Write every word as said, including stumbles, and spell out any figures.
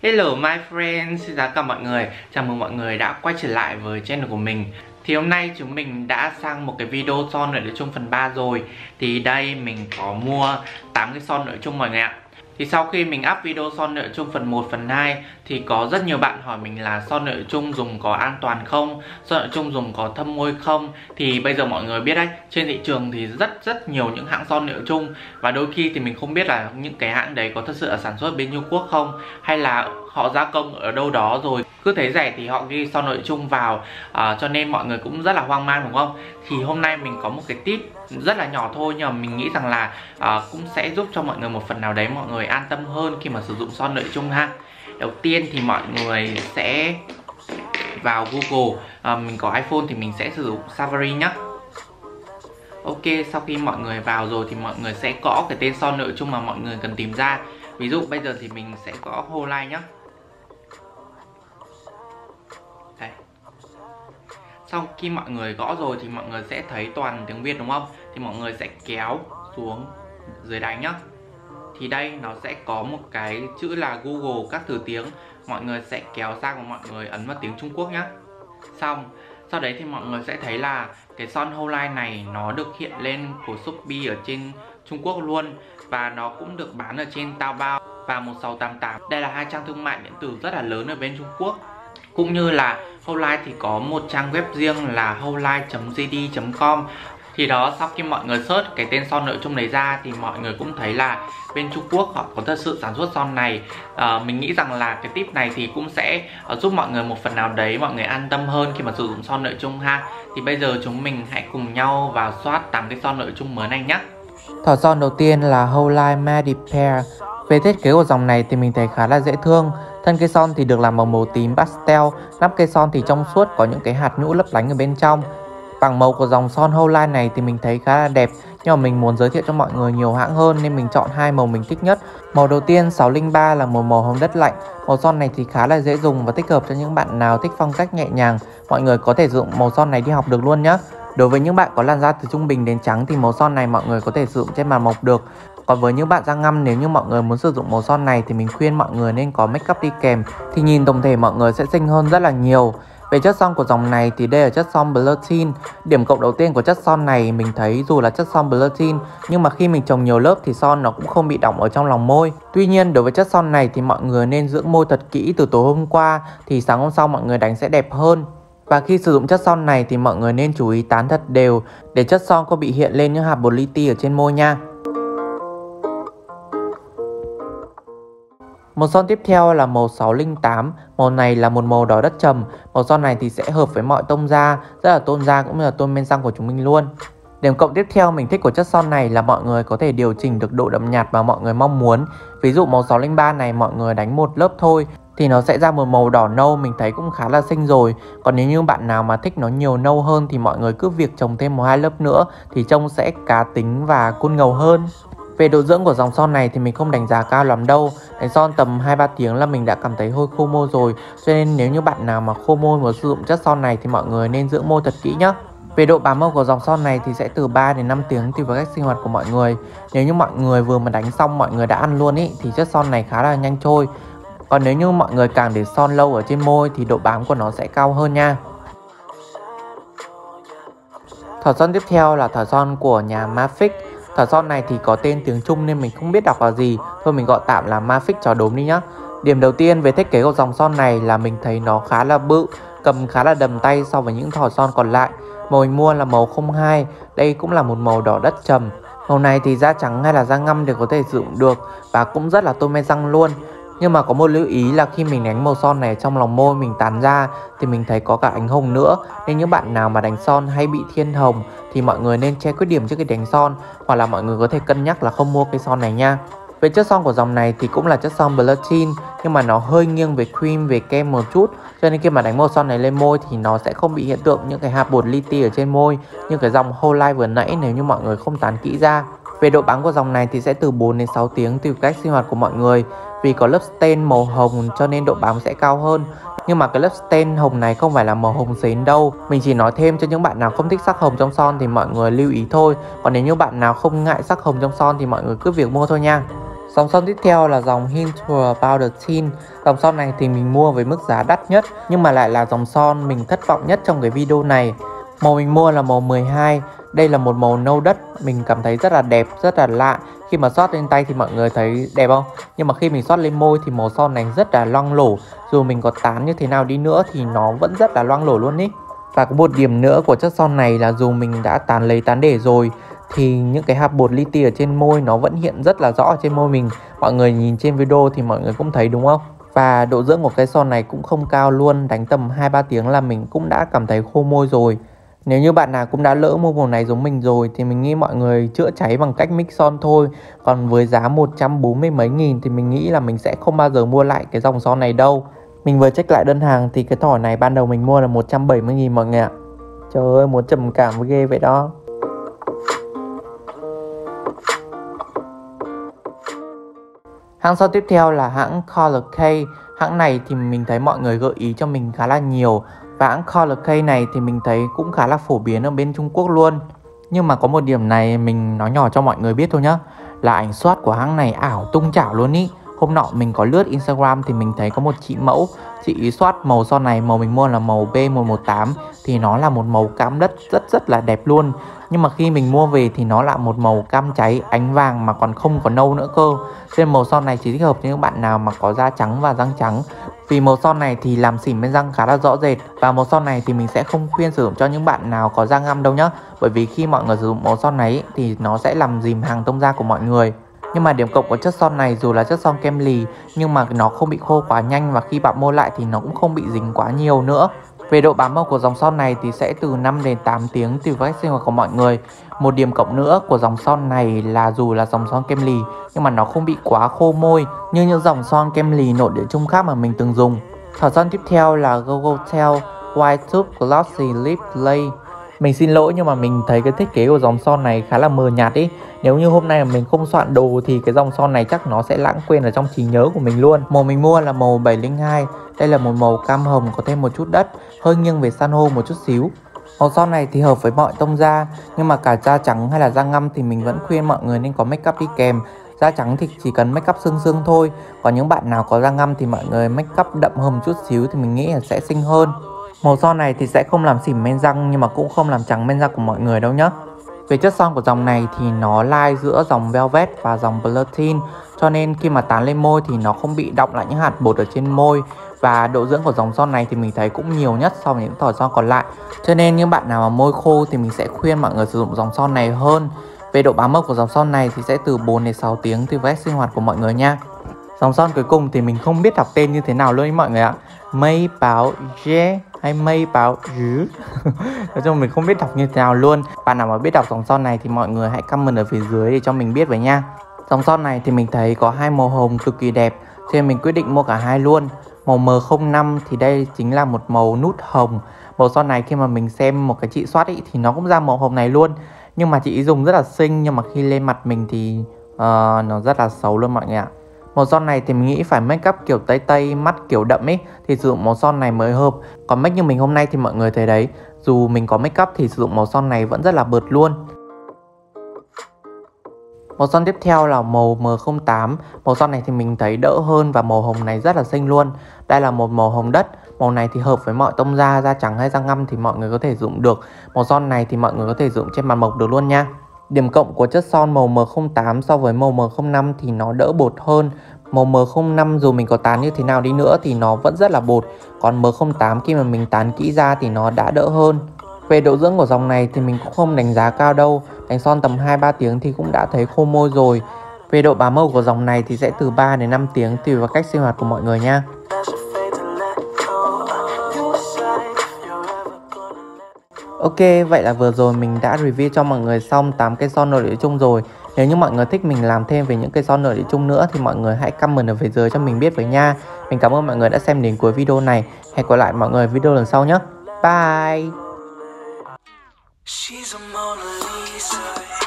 Hello my friends, xin chào cả mọi người. Chào mừng mọi người đã quay trở lại với channel của mình. Thì hôm nay chúng mình đã sang một cái video son nội chung phần ba rồi. Thì đây mình có mua tám cái son nội chung mọi người ạ. Thì sau khi mình up video son nội chung phần một, phần hai thì có rất nhiều bạn hỏi mình là son nội chung dùng có an toàn không? Son nội chung dùng có thâm môi không? Thì bây giờ mọi người biết đấy, trên thị trường thì rất rất nhiều những hãng son nội chung. Và đôi khi thì mình không biết là những cái hãng đấy có thật sự là sản xuất bên Trung Quốc không? Hay là họ gia công ở đâu đó rồi cứ thấy rẻ thì họ ghi son nội chung vào, à, cho nên mọi người cũng rất là hoang mang đúng không? Thì hôm nay mình có một cái tip rất là nhỏ thôi, nhưng mà mình nghĩ rằng là à, cũng sẽ giúp cho mọi người một phần nào đấy mọi người an tâm hơn khi mà sử dụng son nội chung ha. Đầu tiên thì mọi người sẽ vào Google, à, mình có iPhone thì mình sẽ sử dụng Safari nhé. Ok, sau khi mọi người vào rồi thì mọi người sẽ gõ cái tên son nội chung mà mọi người cần tìm ra. Ví dụ bây giờ thì mình sẽ gõ Holite nhé. Đây. Sau khi mọi người gõ rồi thì mọi người sẽ thấy toàn tiếng Việt đúng không? Thì mọi người sẽ kéo xuống dưới đáy nhé. Thì đây nó sẽ có một cái chữ là Google các thứ tiếng. Mọi người sẽ kéo sang và mọi người ấn vào tiếng Trung Quốc nhé. Xong, sau đấy thì mọi người sẽ thấy là cái son Holite này nó được hiện lên của Shopee ở trên Trung Quốc luôn. Và nó cũng được bán ở trên Taobao và một sáu tám tám. Đây là hai trang thương mại điện tử rất là lớn ở bên Trung Quốc. Cũng như là Holite thì có một trang web riêng là holite chấm j d chấm com. Thì đó, sau khi mọi người search cái tên son nội chung này ra thì mọi người cũng thấy là bên Trung Quốc họ có thật sự sản xuất son này. à, Mình nghĩ rằng là cái tip này thì cũng sẽ uh, giúp mọi người một phần nào đấy mọi người an tâm hơn khi mà sử dụng son nội chung ha. Thì bây giờ chúng mình hãy cùng nhau vào soát tám cái son nội chung mới này nhé. Thỏi son đầu tiên là Holite Medipair. Về thiết kế của dòng này thì mình thấy khá là dễ thương. Thân cây son thì được làm bằng màu tím pastel, nắp cây son thì trong suốt có những cái hạt nhũ lấp lánh ở bên trong. Bảng màu của dòng son Holite này thì mình thấy khá là đẹp, nhưng mà mình muốn giới thiệu cho mọi người nhiều hãng hơn nên mình chọn hai màu mình thích nhất. Màu đầu tiên sáu không ba là một màu hồng đất lạnh. Màu son này thì khá là dễ dùng và thích hợp cho những bạn nào thích phong cách nhẹ nhàng. Mọi người có thể sử dụng màu son này đi học được luôn nhé. Đối với những bạn có làn da từ trung bình đến trắng thì màu son này mọi người có thể sử dụng trên màn mộc được. Còn với những bạn da ngăm, nếu như mọi người muốn sử dụng màu son này thì mình khuyên mọi người nên có make up đi kèm, thì nhìn tổng thể mọi người sẽ xinh hơn rất là nhiều. Về chất son của dòng này thì đây là chất son Blur Tint. Điểm cộng đầu tiên của chất son này mình thấy dù là chất son Blur Tint nhưng mà khi mình trồng nhiều lớp thì son nó cũng không bị đọng ở trong lòng môi. Tuy nhiên đối với chất son này thì mọi người nên dưỡng môi thật kỹ từ tối hôm qua thì sáng hôm sau mọi người đánh sẽ đẹp hơn. Và khi sử dụng chất son này thì mọi người nên chú ý tán thật đều để chất son không bị hiện lên những hạt bột li ti ở trên môi nha. Màu son tiếp theo là màu sáu không tám. Màu này là một màu đỏ đất trầm. Màu son này thì sẽ hợp với mọi tông da, rất là tôn da cũng như là tôn men răng của chúng mình luôn. Điểm cộng tiếp theo mình thích của chất son này là mọi người có thể điều chỉnh được độ đậm nhạt mà mọi người mong muốn. Ví dụ màu sáu không ba này mọi người đánh một lớp thôi thì nó sẽ ra một màu đỏ nâu, mình thấy cũng khá là xinh rồi. Còn nếu như bạn nào mà thích nó nhiều nâu hơn thì mọi người cứ việc trồng thêm một hai lớp nữa thì trông sẽ cá tính và cool ngầu hơn. Về độ dưỡng của dòng son này thì mình không đánh giá cao lắm đâu. Đánh son tầm hai ba tiếng là mình đã cảm thấy hơi khô môi rồi. Cho nên nếu như bạn nào mà khô môi muốn sử dụng chất son này thì mọi người nên dưỡng môi thật kỹ nhé. Về độ bám màu của dòng son này thì sẽ từ ba đến năm tiếng tùy vào cách sinh hoạt của mọi người. Nếu như mọi người vừa mà đánh xong mọi người đã ăn luôn ý, thì chất son này khá là nhanh trôi. Còn nếu như mọi người càng để son lâu ở trên môi thì độ bám của nó sẽ cao hơn nha. Thỏi son tiếp theo là thỏi son của nhà Mafic. Thỏi son này thì có tên tiếng Trung nên mình không biết đọc là gì, thôi mình gọi tạm là Mafic cho đốm đi nhá. Điểm đầu tiên về thiết kế của dòng son này là mình thấy nó khá là bự, cầm khá là đầm tay so với những thỏi son còn lại. Màu mình mua là màu không hai, đây cũng là một màu đỏ đất trầm. Màu này thì da trắng hay là da ngăm đều có thể sử dụng được và cũng rất là tôn men răng luôn. Nhưng mà có một lưu ý là khi mình đánh màu son này trong lòng môi mình tán ra thì mình thấy có cả ánh hồng nữa. Nên những bạn nào mà đánh son hay bị thiên hồng thì mọi người nên che khuyết điểm trước khi đánh son, hoặc là mọi người có thể cân nhắc là không mua cây son này nha. Về chất son của dòng này thì cũng là chất son Blur Tint nhưng mà nó hơi nghiêng về cream, về kem một chút. Cho nên khi mà đánh màu son này lên môi thì nó sẽ không bị hiện tượng những cái hạt bột li ti ở trên môi như cái dòng Holite vừa nãy nếu như mọi người không tán kỹ ra. Về độ bám của dòng này thì sẽ từ bốn đến sáu tiếng tùy cách sinh hoạt của mọi người. Vì có lớp stain màu hồng cho nên độ bám sẽ cao hơn. Nhưng mà cái lớp stain hồng này không phải là màu hồng sến đâu. Mình chỉ nói thêm cho những bạn nào không thích sắc hồng trong son thì mọi người lưu ý thôi. Còn nếu như bạn nào không ngại sắc hồng trong son thì mọi người cứ việc mua thôi nha. Dòng son tiếp theo là dòng Hydra Powder Tint. Dòng son này thì mình mua với mức giá đắt nhất, nhưng mà lại là dòng son mình thất vọng nhất trong cái video này. Màu mình mua là màu mười hai. Đây là một màu nâu đất, mình cảm thấy rất là đẹp, rất là lạ. Khi mà xót lên tay thì mọi người thấy đẹp không? Nhưng mà khi mình xót lên môi thì màu son này rất là loang lổ. Dù mình có tán như thế nào đi nữa thì nó vẫn rất là loang lổ luôn ý. Và có một điểm nữa của chất son này là dù mình đã tán lấy tán để rồi thì những cái hạt bột li ti ở trên môi nó vẫn hiện rất là rõ ở trên môi mình. Mọi người nhìn trên video thì mọi người cũng thấy đúng không? Và độ dưỡng của cái son này cũng không cao luôn, đánh tầm hai ba tiếng là mình cũng đã cảm thấy khô môi rồi. Nếu như bạn nào cũng đã lỡ mua màu này giống mình rồi thì mình nghĩ mọi người chữa cháy bằng cách mix son thôi. Còn với giá một trăm bốn mươi mấy nghìn thì mình nghĩ là mình sẽ không bao giờ mua lại cái dòng son này đâu. Mình vừa check lại đơn hàng thì cái thỏi này ban đầu mình mua là một trăm bảy mươi nghìn mọi người ạ. Trời ơi, muốn trầm cảm ghê vậy đó. Hãng son tiếp theo là hãng Color K. Hãng này thì mình thấy mọi người gợi ý cho mình khá là nhiều. Và hãng Color K này thì mình thấy cũng khá là phổ biến ở bên Trung Quốc luôn. Nhưng mà có một điểm này mình nói nhỏ cho mọi người biết thôi nhá, là ảnh soát của hãng này ảo tung chảo luôn ý. Hôm nọ mình có lướt Instagram thì mình thấy có một chị mẫu, chị soát màu son này, màu mình mua là màu B một một tám, thì nó là một màu cam đất rất rất là đẹp luôn. Nhưng mà khi mình mua về thì nó là một màu cam cháy ánh vàng mà còn không có nâu nữa cơ. Nên màu son này chỉ thích hợp cho những bạn nào mà có da trắng và răng trắng. Vì màu son này thì làm xỉn bên răng khá là rõ rệt. Và màu son này thì mình sẽ không khuyên sử dụng cho những bạn nào có da ngăm đâu nhá. Bởi vì khi mọi người sử dụng màu son này thì nó sẽ làm rìm hàng tông da của mọi người. Nhưng mà điểm cộng của chất son này dù là chất son kem lì nhưng mà nó không bị khô quá nhanh, và khi bạn mua lại thì nó cũng không bị dính quá nhiều nữa. Về độ bám màu của dòng son này thì sẽ từ năm đến tám tiếng tùy vào cách sinh hoạt của mọi người. Một điểm cộng nữa của dòng son này là dù là dòng son kem lì nhưng mà nó không bị quá khô môi như những dòng son kem lì nội địa chung khác mà mình từng dùng. Thỏi son tiếp theo là Gogotel White Tube Glossy Lip Lay. Mình xin lỗi nhưng mà mình thấy cái thiết kế của dòng son này khá là mờ nhạt ý. Nếu như hôm nay mà mình không soạn đồ thì cái dòng son này chắc nó sẽ lãng quên ở trong trí nhớ của mình luôn. Màu mình mua là màu bảy không hai. Đây là một màu cam hồng có thêm một chút đất, hơi nghiêng về san hô một chút xíu. Màu son này thì hợp với mọi tông da, nhưng mà cả da trắng hay là da ngăm thì mình vẫn khuyên mọi người nên có make up đi kèm. Da trắng thì chỉ cần make up sương sương thôi, còn những bạn nào có da ngăm thì mọi người make up đậm hơn một chút xíu thì mình nghĩ là sẽ xinh hơn. Màu son này thì sẽ không làm xỉn men răng nhưng mà cũng không làm trắng men răng của mọi người đâu nhá. Về chất son của dòng này thì nó lai giữa dòng Velvet và dòng Blur Tint, cho nên khi mà tán lên môi thì nó không bị đọng lại những hạt bột ở trên môi. Và độ dưỡng của dòng son này thì mình thấy cũng nhiều nhất so với những thỏi son còn lại. Cho nên những bạn nào mà môi khô thì mình sẽ khuyên mọi người sử dụng dòng son này hơn. Về độ bám mốc của dòng son này thì sẽ từ bốn đến sáu tiếng tùy vào cách sinh hoạt của mọi người nha. Dòng son cuối cùng thì mình không biết đọc tên như thế nào luôn ý mọi người ạ. Mây báo dê hay mây báo dứ. Nói chung mình không biết đọc như thế nào luôn. Bạn nào mà biết đọc dòng son này thì mọi người hãy comment ở phía dưới để cho mình biết với nha. Dòng son này thì mình thấy có hai màu hồng cực kỳ đẹp, cho nên mình quyết định mua cả hai luôn. Màu M không năm thì đây chính là một màu nút hồng. Màu son này khi mà mình xem một cái chị soát ý, thì nó cũng ra màu hồng này luôn. Nhưng mà chị dùng rất là xinh, nhưng mà khi lên mặt mình thì uh, nó rất là xấu luôn mọi người ạ. Màu son này thì mình nghĩ phải make up kiểu tây tây, mắt kiểu đậm ấy thì sử dụng màu son này mới hợp. Còn make như mình hôm nay thì mọi người thấy đấy, dù mình có make up thì sử dụng màu son này vẫn rất là bợt luôn. Màu son tiếp theo là màu M không tám. Màu son này thì mình thấy đỡ hơn và màu hồng này rất là xinh luôn. Đây là một màu hồng đất. Màu này thì hợp với mọi tông da, da trắng hay da ngăm thì mọi người có thể dùng được. Màu son này thì mọi người có thể dùng trên mặt mộc được luôn nha. Điểm cộng của chất son màu M không tám so với màu M không năm thì nó đỡ bột hơn. Màu M không năm dù mình có tán như thế nào đi nữa thì nó vẫn rất là bột. Còn M không tám khi mà mình tán kỹ ra thì nó đã đỡ hơn. Về độ dưỡng của dòng này thì mình cũng không đánh giá cao đâu. Đánh son tầm hai ba tiếng thì cũng đã thấy khô môi rồi. Về độ bám màu của dòng này thì sẽ từ ba đến năm tiếng tùy vào cách sinh hoạt của mọi người nha. Ok, vậy là vừa rồi mình đã review cho mọi người xong tám cây son nội địa chung rồi. Nếu như mọi người thích mình làm thêm về những cây son nội địa chung nữa thì mọi người hãy comment ở phía dưới cho mình biết với nha. Mình cảm ơn mọi người đã xem đến cuối video này. Hẹn gặp lại mọi người video lần sau nhé. Bye. She's a Mona Lisa.